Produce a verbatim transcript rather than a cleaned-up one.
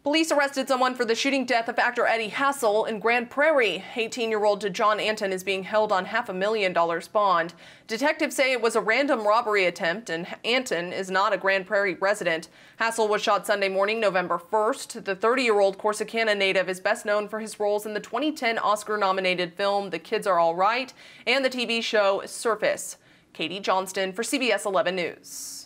Police arrested someone for the shooting death of actor Eddie Hassell in Grand Prairie. eighteen-year-old D'Jon Anton is being held on half a million dollars bond. Detectives say it was a random robbery attempt, and Anton is not a Grand Prairie resident. Hassell was shot Sunday morning, November first. The thirty-year-old Corsicana native is best known for his roles in the twenty ten Oscar-nominated film The Kids Are All Right and the T V show Surface. Katie Johnston for C B S eleven News.